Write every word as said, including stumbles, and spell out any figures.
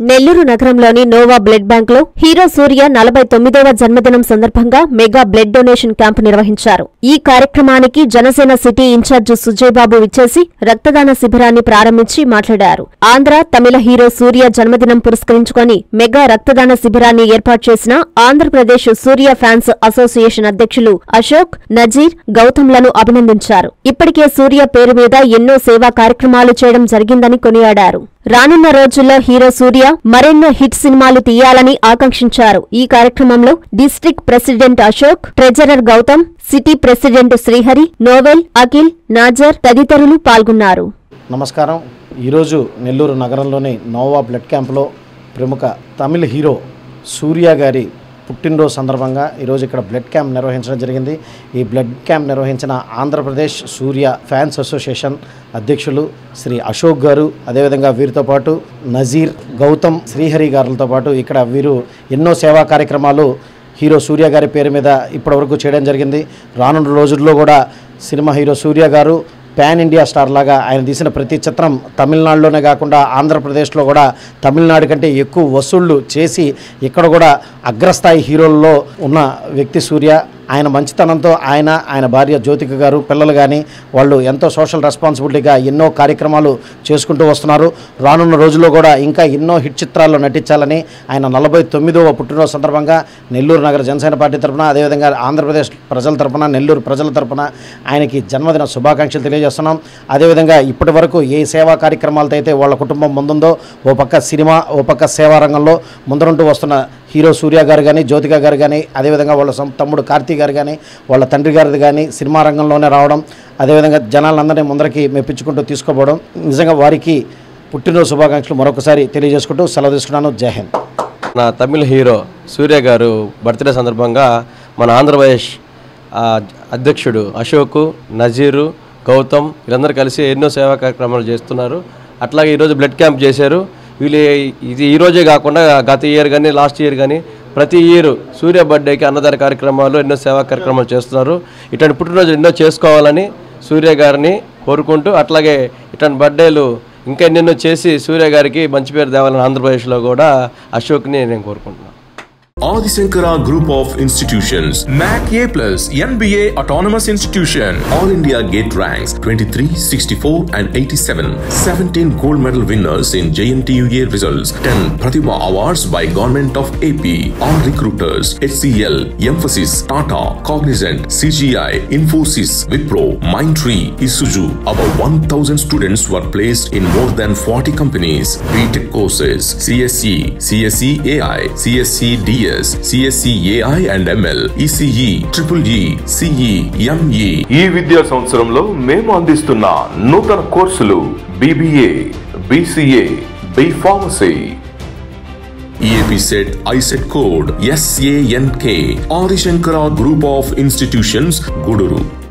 నెల్లూరు నగరంలోని Nova blood bank లో hero Surya నలభై తొమ్మిదవ జన్మదినం సందర్భంగా మెగా బ్లడ్ డొనేషన్ క్యాంపు నిర్వహించారు. ఈ కార్యక్రమానికి జనసేన సిటీ ఇన్ఛార్జ్ సుజయ్ బాబు విచ్చేసి రక్తదాన శిబిరాన్ని ప్రారంభించి మాట్లాడారు. ఆంధ్ర తమిళ హీరో సూర్య జన్మదినం పురస్కరించుకొని మెగా రక్తదాన శిబిరాన్ని ఏర్పాటు చేసిన ఆంధ్రప్రదేశ్ సూర్య ఫ్యాన్స్ అసోసియేషన్ అధ్యక్షులు అశోక్, నజీర్, గౌతమ్లను అభినందించారు. ఇప్పటికే సూర్య పేరు మీద ఎన్నో సేవా కార్యక్రమాలు చేయడం జరిగిందని కొనియాడారు. రానున్న రోజుల్లో హీరో సూర్య మరెన్నో హిట్ సినిమాలు తీయాలని ఆకాంక్షించారు. ఈ కార్యక్రమంలో district president Ashok, treasurer Gautam, city president Srihari, Novel, Akhil, Nazar తదితరులు పాల్గొన్నారు. నమస్కారం. ఈరోజు నెల్లూరు నగరంలోని నోవా బ్లడ్ క్యాంప్లో ప్రముఖ తమిళ హీరో సూర్య గారి పుట్టినరోజు సందర్భంగా ఈరోజు ఇక్కడ బ్లడ్ క్యాంప్ నిర్వహించడం జరిగింది. ఈ బ్లడ్ క్యాంప్ నిర్వహించిన ఆంధ్రప్రదేశ్ సూర్య ఫ్యాన్స్ అసోసియేషన్ అధ్యక్షులు శ్రీ అశోక్ గారు, అదేవిధంగా వీరితో పాటు నజీర్, గౌతమ్, శ్రీహరి గారులతో పాటు ఇక్కడ వీరు ఎన్నో సేవా కార్యక్రమాలు హీరో సూర్య గారి పేరు మీద ఇప్పటివరకు చేయడం జరిగింది. రానున్న రోజుల్లో కూడా సినిమా హీరో సూర్య గారు పాన్ ఇండియా స్టార్ లాగా ఆయన తీసిన ప్రతి చిత్రం తమిళనాడులోనే కాకుండా ఆంధ్రప్రదేశ్లో కూడా తమిళనాడు కంటే ఎక్కువ వసూళ్లు చేసి ఇక్కడ కూడా అగ్రస్థాయి హీరోల్లో ఉన్న వ్యక్తి సూర్య. ఆయన మంచితనంతో ఆయన ఆయన భార్య జ్యోతిక గారు, పిల్లలు కానీ వాళ్ళు ఎంతో సోషల్ రెస్పాన్సిబిలిటీగా ఎన్నో కార్యక్రమాలు చేసుకుంటూ వస్తున్నారు. రానున్న రోజుల్లో కూడా ఇంకా ఎన్నో హిట్ చిత్రాల్లో నటించాలని ఆయన నలభై తొమ్మిదవ పుట్టినరోజు సందర్భంగా నెల్లూరు నగర జనసేన పార్టీ తరఫున, అదేవిధంగా ఆంధ్రప్రదేశ్ ప్రజల తరఫున, నెల్లూరు ప్రజల తరఫున ఆయనకి జన్మదిన శుభాకాంక్షలు తెలియజేస్తున్నాం. అదేవిధంగా ఇప్పటి వరకు ఏ సేవా కార్యక్రమాలతో అయితే వాళ్ళ కుటుంబం ముందుందో, ఓ పక్క సినిమా, ఓ పక్క సేవా రంగంలో ముందరుంటూ వస్తున్న హీరో సూర్య గారు కానీ, జ్యోతిక గారు కానీ, అదేవిధంగా వాళ్ళ తమ్ముడు కార్తీ గారు కానీ, వాళ్ళ తండ్రి గారిది కానీ సినిమా రంగంలోనే రావడం, అదేవిధంగా జనాలందరినీ ముందరికి మెప్పించుకుంటూ తీసుకోవడం, నిజంగా వారికి పుట్టినరోజు శుభాకాంక్షలు మరొకసారి తెలియజేసుకుంటూ సెలవు తీసుకున్నాను. జై హింద్. నా తమిళ హీరో సూర్య గారు బర్త్డే సందర్భంగా మన ఆంధ్రప్రదేశ్ అధ్యక్షుడు అశోక్, నజీరు, గౌతమ్ వీళ్ళందరూ కలిసి ఎన్నో సేవా కార్యక్రమాలు చేస్తున్నారు. అట్లాగే ఈరోజు బ్లడ్ క్యాంప్ చేశారు. వీళ్ళు ఇది ఈరోజే కాకుండా గత ఇయర్ కానీ, లాస్ట్ ఇయర్ కానీ ప్రతి ఇయర్ సూర్య బర్త్డేకి అన్నదాన కార్యక్రమాలు, ఎన్నో సేవా కార్యక్రమాలు చేస్తున్నారు. ఇట్లాంటి పుట్టినరోజు ఎన్నో చేసుకోవాలని సూర్య గారిని కోరుకుంటూ, అట్లాగే ఇట్లాంటి బర్త్డేలు ఇంకా ఎన్నెన్నో చేసి సూర్య గారికి మంచి పేరు తేవాలని ఆంధ్రప్రదేశ్లో కూడా అశోక్ని నేను కోరుకుంటున్నాను. Adi Shankara Group of Institutions, M A C A plus, N B A Autonomous Institution, All India Gate ranks twenty-three, sixty-four and eighty-seven, seventeen gold medal winners in J N T U A results, ten Pratibha Awards by Government of A P, all recruiters, H C L, Emphasis, Tata, Cognizant, C G I, Infosys, Wipro, Mindtree, Isuzu. About one thousand students were placed in more than forty companies. B Tech courses, C S E, C S E A I, C S E D S, C S E A I and M L, E C E, Triple E, C E, M E. ఈ విద్యా సంవత్సరంలో మేము అందిస్తున్న నూతన కోర్సులు B B A, B C A, B Pharmacy. E A P set I set code S A N K. Adi Shankara Group of Institutions, Guduru.